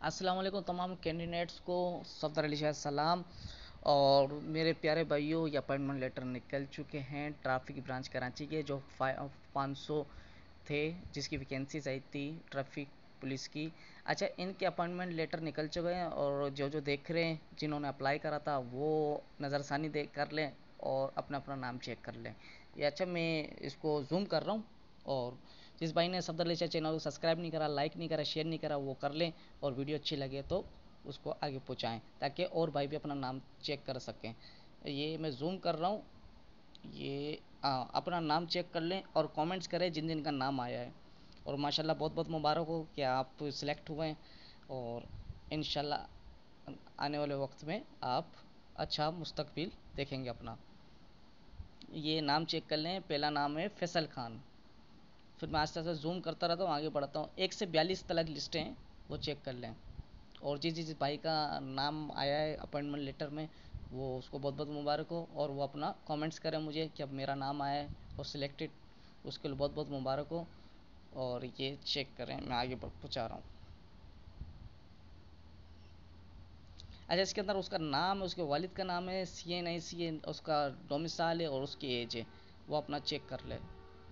अस्सलाम वालेकुम तमाम कैंडिडेट्स को सफ़दर अली शाह सलाम। और मेरे प्यारे भाइयों, ये अपॉइंटमेंट लेटर निकल चुके हैं ट्रैफिक ब्रांच कराची के, जो 500 थे जिसकी वैकेंसीज आई थी ट्रैफिक पुलिस की। अच्छा, इनके अपॉइंटमेंट लेटर निकल चुके हैं और जो जो देख रहे हैं, जिन्होंने अप्लाई करा था वो नज़रसानी देख कर लें और अपना अपना नाम चेक कर लें। ये अच्छा, मैं इसको जूम कर रहा हूँ। और जिस भाई ने सफदर अली शाह चैनल को सब्सक्राइब नहीं करा, लाइक नहीं करा, शेयर नहीं करा, वो कर लें। और वीडियो अच्छी लगे तो उसको आगे पहुँचाएँ ताकि और भाई भी अपना नाम चेक कर सकें। ये मैं जूम कर रहा हूँ। ये अपना नाम चेक कर लें और कमेंट्स करें जिन जिन का नाम आया है। और माशाल्लाह बहुत बहुत मुबारक हो कि आप सिलेक्ट हुए हैं। और इंशाल्लाह आने वाले वक्त में आप अच्छा मुस्तकबिल देखेंगे अपना। ये नाम चेक कर लें। पहला नाम है फैसल खान। फिर मैं आस्ते आस्ते जूम करता रहता हूँ, आगे बढ़ता हूँ। 1 से 42 तक लिस्टें हैं, वो चेक कर लें। और जिस जिस भाई का नाम आया है अपॉइंटमेंट लेटर में, वो उसको बहुत बहुत मुबारक हो। और वो अपना कमेंट्स करें मुझे कि अब मेरा नाम आया है और सिलेक्टेड, उसके लिए बहुत बहुत मुबारक हो। और ये चेक करें, मैं आगे पहुँचा रहा हूँ। अच्छा, इसके अंदर उसका नाम है, उसके वालिद का नाम है, CN IC है, उसका डोमिसाइल है और उसकी एज है, वो अपना चेक कर ले।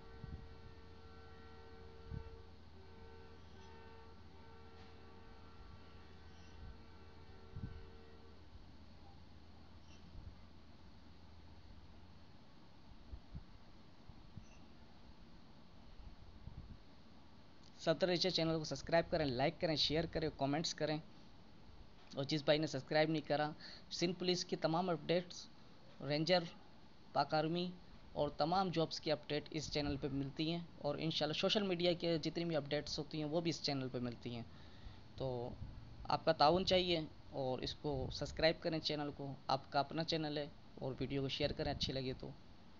सत्तर रिचे चैनल को सब्सक्राइब करें, लाइक करें, शेयर करें, कमेंट्स करें। और जिस भाई ने सब्सक्राइब नहीं करा, सिंध पुलिस की तमाम अपडेट्स, रेंजर, पाक आर्मी और तमाम जॉब्स की अपडेट इस चैनल पे मिलती हैं। और इंशाल्लाह सोशल मीडिया के जितनी भी अपडेट्स होती हैं वो भी इस चैनल पे मिलती हैं। तो आपका ताउन चाहिए और इसको सब्सक्राइब करें चैनल को, आपका अपना चैनल है। और वीडियो को शेयर करें अच्छी लगे तो।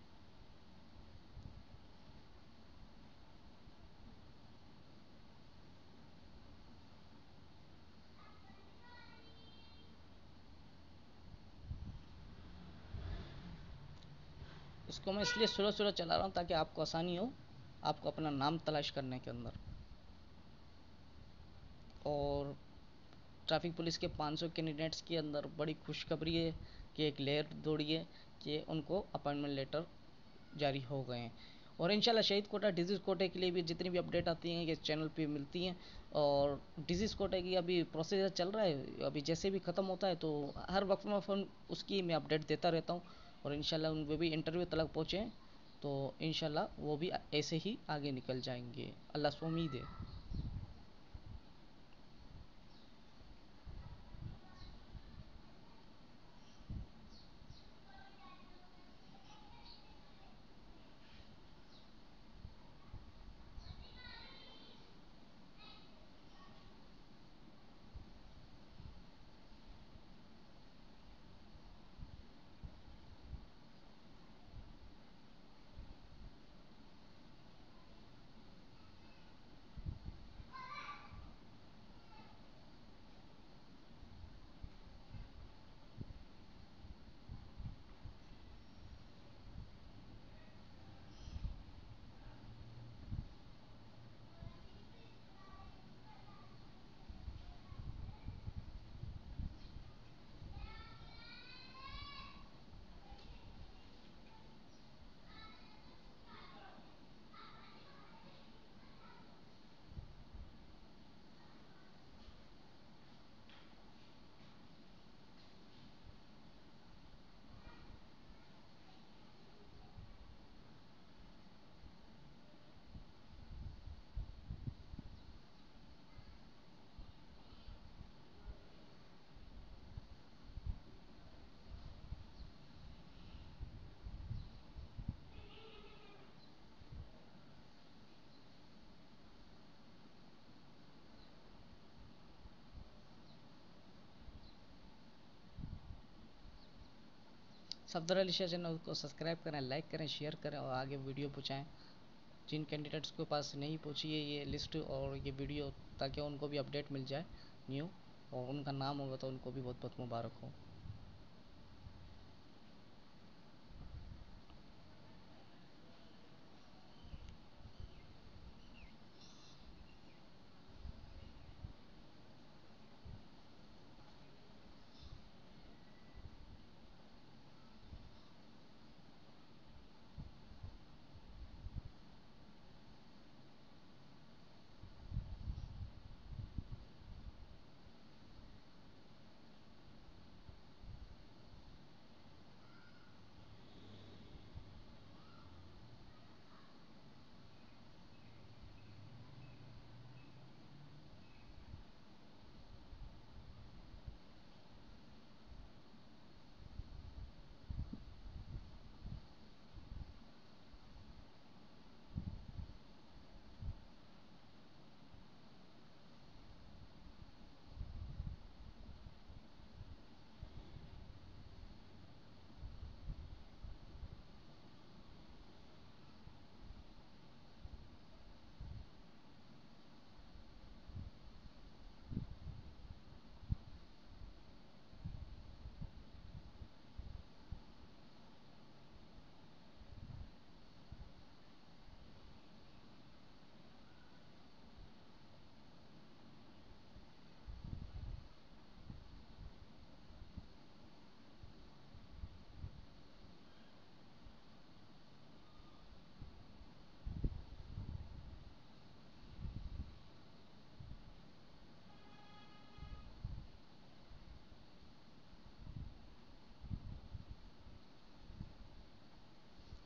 इसको मैं इसलिए स्लो स्लो चला रहा हूँ ताकि आपको आसानी हो आपको अपना नाम तलाश करने के अंदर। और ट्रैफिक पुलिस के 500 कैंडिडेट्स के अंदर बड़ी खुशखबरी है कि एक लहर दौड़ी है कि उनको अपॉइंटमेंट लेटर जारी हो गए हैं। और इंशाल्लाह शहीद कोटा डिजीज़ कोटे के लिए भी जितनी भी अपडेट आती हैं ये चैनल पे मिलती हैं। और डिजीज़ कोटे की अभी प्रोसीजर चल रहा है, अभी जैसे भी ख़त्म होता है तो हर वक्त में फ़ोन उसकी मैं अपडेट देता रहता हूँ। और इंशाल्लाह उन भी इंटरव्यू तक पहुँचे तो इंशाल्लाह वो भी ऐसे ही आगे निकल जाएंगे, अल्लाह से उम्मीद है। सफदर अली शाह चैनल को सब्सक्राइब करें, लाइक करें, शेयर करें और आगे वीडियो पहुँचाएँ जिन कैंडिडेट्स के पास नहीं पहुँची है ये लिस्ट और ये वीडियो, ताकि उनको भी अपडेट मिल जाए न्यू। और उनका नाम होगा तो उनको भी बहुत बहुत मुबारक हो।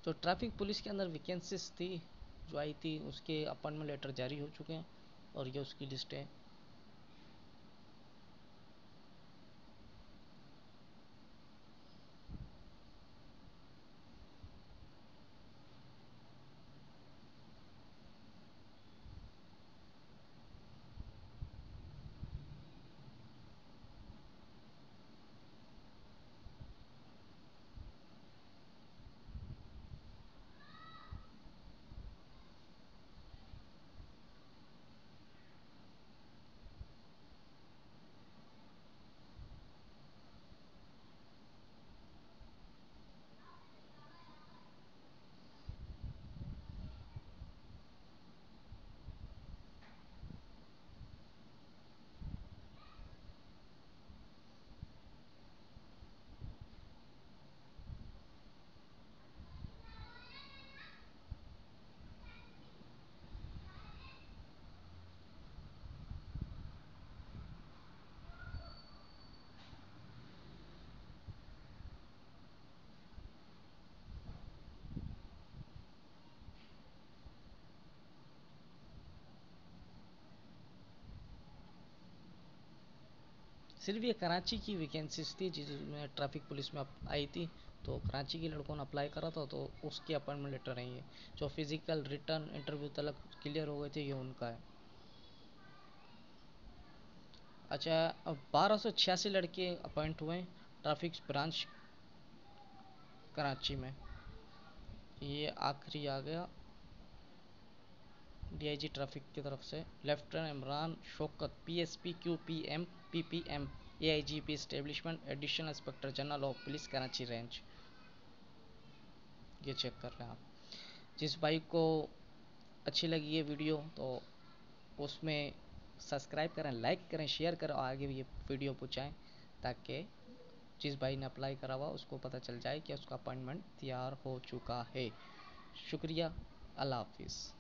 तो ट्रैफिक पुलिस के अंदर वैकेंसीज थी जो आई थी, उसके अपॉइंटमेंट लेटर जारी हो चुके हैं और ये उसकी लिस्ट है। सिर्फ ये कराची की वैकेंसीज थी जिसमें ट्रैफिक पुलिस में आई थी, तो कराची के लड़कों ने अप्लाई करा था, तो उसकी अपॉइंटमेंट लेटर है ये। जो फिजिकल रिटर्न इंटरव्यू तक क्लियर हो गए थे, ये उनका है। अच्छा, अब 1286 लड़के अपॉइंट हुए ट्रैफिक ब्रांच कराची में। ये आखिरी आ गया डीआईजी ट्रैफिक की तरफ से, lieutenant Imran Shaukat PSP QPM PPM AIGP establishment additional inspector general of police Karachi range. ये चेक कर रहे हैं आप। जिस भाई को अच्छी लगी ये वीडियो तो उसमें सब्सक्राइब करें, लाइक करें, शेयर करें और आगे भी ये वीडियो पहुँचाएँ, ताकि जिस भाई ने अप्लाई करा हुआ उसको पता चल जाए कि उसका अपॉइंटमेंट तैयार हो चुका है। शुक्रिया, अल्लाह हाफिज़।